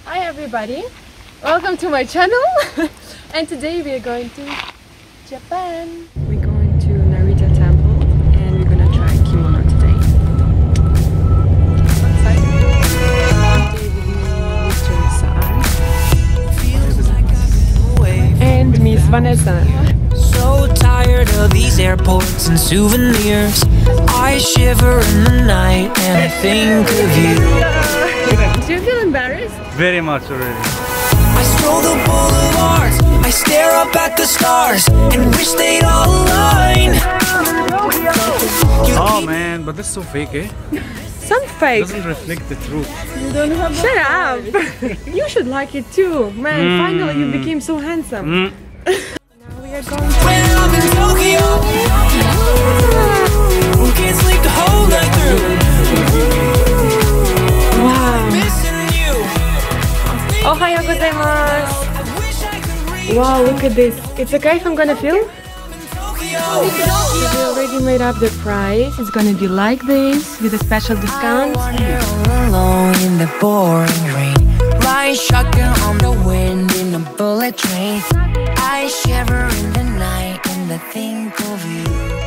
Hi everybody, welcome to my channel. And today we are going to Japan. We're going to Narita Temple and we're gonna try kimono today. Outside. Today with me, Mr. Sa'an and Miss Vanessa. So tired of these airports and souvenirs. I shiver in the night and I think of you. Do you feel embarrassed? Very much already. I stroll the boulevards, I stare up at the stars and wish they'd all align. Oh man, but that's so fake, eh? Some fake. It doesn't reflect the truth. You don't have Shut up! You should like it too. Man, finally you became so handsome. Now we are going to... When I'm in Tokyo, can't sleep the whole night through. Wow. Missing you. Ohayo gozaimasu. Wow, look at this. It's okay if I'm gonna film? We already made up the price. It's gonna be like this with a special discount. Alone in the boring rain, lying shotgun on the wind in a bullet train. I shiver in the night and I think of you.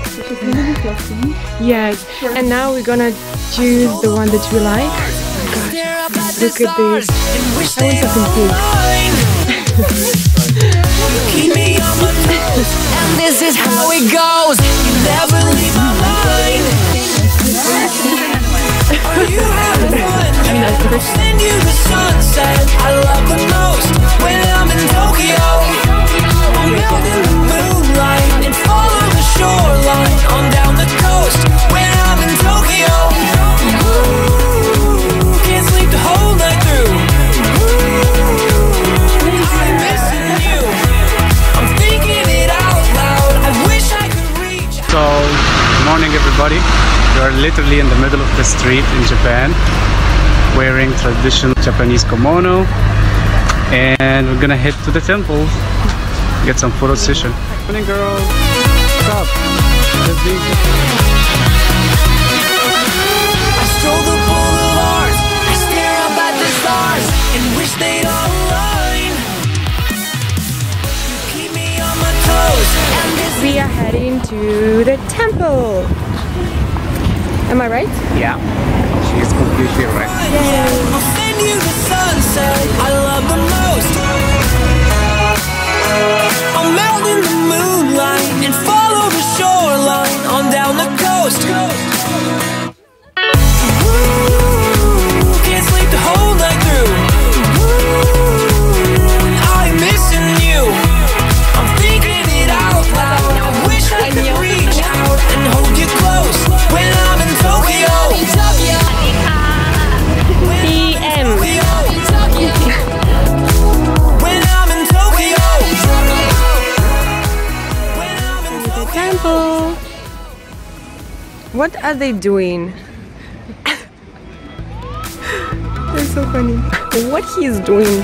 Yes, and now we're gonna choose the one that we like. Oh my gosh, look at this. I want something pink. Keep me on my toes, and this is how it goes. You never leave my mind. Are you having fun? I'll send you the sunset I love the most. When I'm in Tokyo, I'm out in the moonlight and follow the shoreline on down the coast. When I'm in Tokyo, can't sleep the whole night through. I'm missing you. I'm thinking it out loud. I wish I could reach out. So, good morning everybody. We are literally in the middle of the street in Japan, wearing traditional Japanese kimono, and we're gonna head to the temple, get some photo session. Morning girls, what's up? Just being... I stroll the boulevards, I stare up at the stars and wish they'd all align. You keep me on my toes, and this We are heading to the temple. Am I right? Yeah, she's completely right. I'll send you the sunset I love the most. I'll melt in the moonlight and follow the shoreline on down the coast. Can't sleep the whole night through. I'm missing you. I'm thinking it out loud. I wish I could reach out and hold you close. When I'm in Tokyo, PM. when I'm in Tokyo, when I'm in The temple. What are they doing? That's so funny. What he is doing?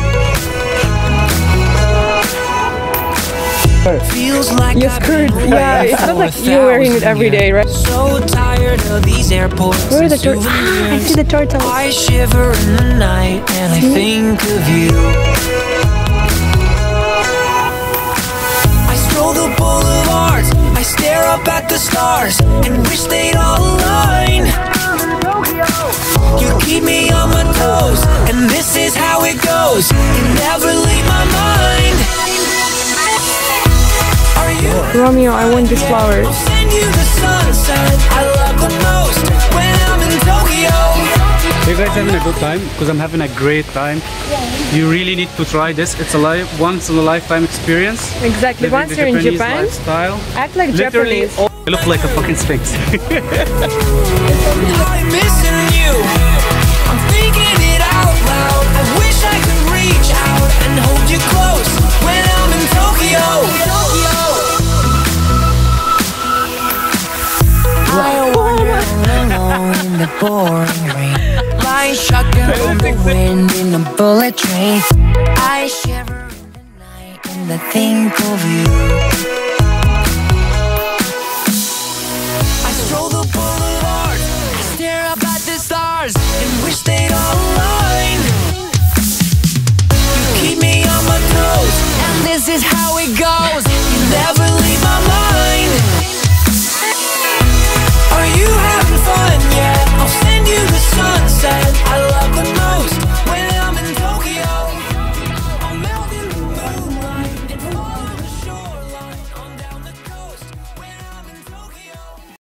feels like Your skirt. Yeah, it's not like you're wearing it every day, right? So tired of these airports. Where are the and turtles? Ah, I see the turtles. I shiver in the night and I think of you. I stroll the boulevards, I stare up at the stars and wish they'd all align. You keep me on my toes, and this is how it goes. You never leave my mind. Are you Romeo, I want these flowers. I'll send you the sunset I love the most. When I'm in Tokyo, Are you guys having a good time? Because I'm having a great time. You really need to try this. It's a once in a lifetime experience. Exactly. Living Once the you're in Japanese Japan, lifestyle. act like Literally, Japanese. you look like a fucking sphinx. I'm missing you. I'm thinking it out loud. I wish I could reach out and hold you close. When I'm in Tokyo, I wander alone in the pouring rain, lying shotgun on the wind in a bullet train. I shiver in the night and I think of you.